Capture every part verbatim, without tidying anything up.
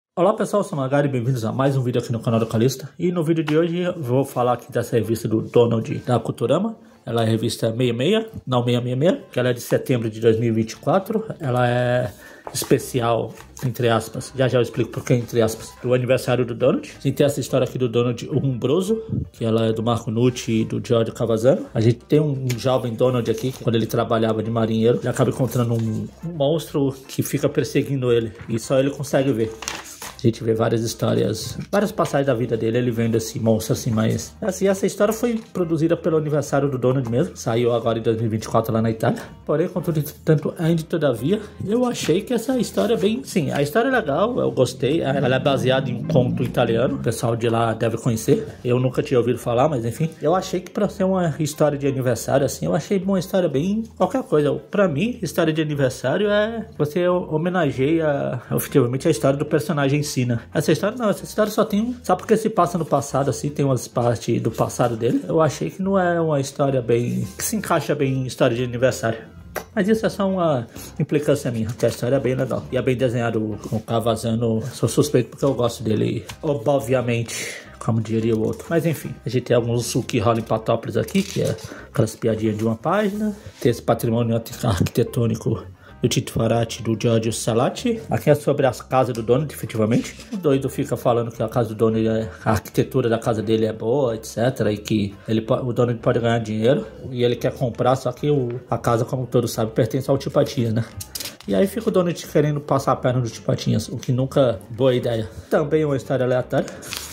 Olá pessoal, eu sou o Magari e bem-vindos a mais um vídeo aqui no canal do Calista. E no vídeo de hoje eu vou falar aqui dessa revista do Donald da Culturama. Ela é a revista sessenta e seis, não seiscentos e sessenta e seis, que ela é de setembro de dois mil e vinte e quatro. Ela é especial, entre aspas, já já eu explico porque entre aspas, do aniversário do Donald. A gente tem essa história aqui do Donald Umbroso, que ela é do Marco Nucci e do Giorgio Cavazzano. A gente tem um jovem Donald aqui, que quando ele trabalhava de marinheiro, ele acaba encontrando um, um monstro que fica perseguindo ele, e só ele consegue ver. A gente vê várias histórias, várias passagens da vida dele, ele vendo esse monstro assim, mas... Assim, essa história foi produzida pelo aniversário do Donald mesmo, saiu agora em dois mil e vinte e quatro lá na Itália. Porém, contudo, tanto ainda todavia, eu achei que essa história é bem... Sim, a história é legal, eu gostei, ela é baseada em um conto italiano, o pessoal de lá deve conhecer. Eu nunca tinha ouvido falar, mas enfim. Eu achei que pra ser uma história de aniversário, assim, eu achei uma história bem... qualquer coisa. Pra mim, história de aniversário é... você homenageia, efetivamente, a história do personagem Sina. Essa história não, essa história só tem um... Só porque se passa no passado, assim, tem umas partes do passado dele. Eu achei que não é uma história bem... que se encaixa bem em história de aniversário. Mas isso é só uma implicância minha, que a história é bem legal. E é bem desenhado com o Cavazzano. Sou suspeito porque eu gosto dele, obviamente, como diria o outro. Mas enfim, a gente tem alguns suki rola em patópolis aqui, que é aquelas piadinhas de uma página. Tem esse patrimônio arquitetônico do Tito Farati, do Giorgio Salati. Aqui é sobre as casas do Donald, efetivamente. O doido fica falando que a casa do Donald, é, a arquitetura da casa dele é boa, etcétera. E que ele, o Donald pode ganhar dinheiro. E ele quer comprar, só que o, a casa, como todos sabem, pertence ao Tio Patinhas, né? E aí fica o Donald querendo passar a perna do Tio Patinhas, o que nunca boa ideia. Também uma história aleatória,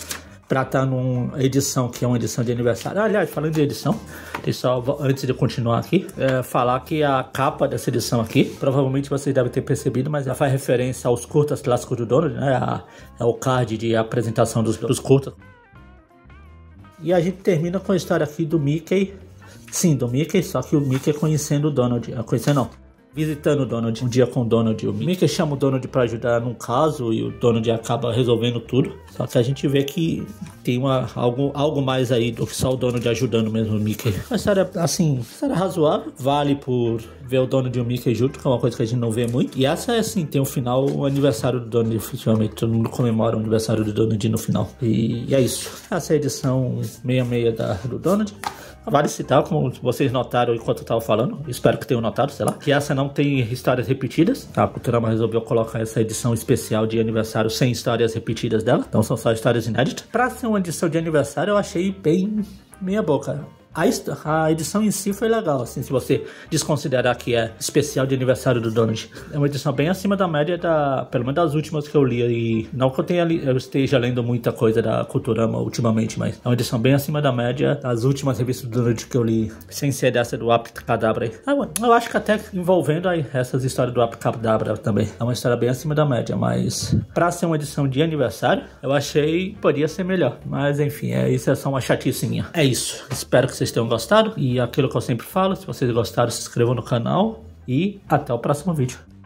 pra estar numa edição que é uma edição de aniversário. Aliás, falando de edição, só antes de continuar aqui, é, falar que a capa dessa edição aqui, provavelmente vocês devem ter percebido, mas ela faz referência aos curtas clássicos do Donald, né? A, é o card de apresentação dos, dos curtas. E a gente termina com a história aqui do Mickey, sim, do Mickey, só que o Mickey conhecendo o Donald, conhecendo não, visitando o Donald, um dia com o Donald. O Mickey chama o Donald para ajudar num caso e o Donald acaba resolvendo tudo. Só que a gente vê que tem uma, algo, algo mais aí do que só o Donald ajudando mesmo o Mickey. Uma história, assim, história razoável. Vale por ver o Donald e o Mickey junto, que é uma coisa que a gente não vê muito. E essa é assim, tem um final, o aniversário do Donald, efetivamente. Todo mundo comemora o aniversário do Donald no final. E, e é isso. Essa é a edição sessenta e seis da, do Donald. Vale citar, como vocês notaram enquanto eu estava falando, espero que tenham notado, sei lá, que essa não tem histórias repetidas. A Culturama resolveu colocar essa edição especial de aniversário sem histórias repetidas dela, então são só histórias inéditas. Pra ser uma edição de aniversário, eu achei bem meia boca. A, a edição em si foi legal, assim, se você desconsiderar que é especial de aniversário do Donald. É uma edição bem acima da média, da, pelo menos das últimas que eu li. E não que eu, tenha, eu esteja lendo muita coisa da Culturama ultimamente, mas é uma edição bem acima da média das últimas revistas do Donald que eu li, sem ser dessa do Abracadabra aí. Ah, eu acho que até envolvendo aí essas histórias do Abracadabra também. É uma história bem acima da média, mas pra ser uma edição de aniversário, eu achei que podia ser melhor. Mas enfim, é, isso é só uma chatice minha. É isso. Espero que vocês tenham gostado, e aquilo que eu sempre falo, se vocês gostaram, se inscrevam no canal e até o próximo vídeo.